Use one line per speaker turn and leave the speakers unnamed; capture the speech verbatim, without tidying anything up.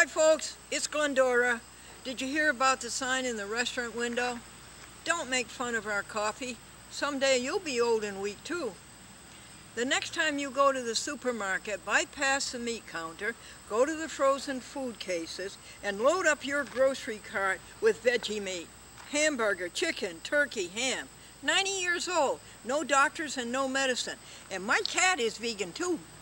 Hi folks, it's Glendora. Did you hear about the sign in the restaurant window? Don't make fun of our coffee. Someday you'll be old and weak too. The next time you go to the supermarket, bypass the meat counter, go to the frozen food cases, and load up your grocery cart with veggie meat. Hamburger, chicken, turkey, ham. ninety years old, no doctors and no medicine. And my cat is vegan too.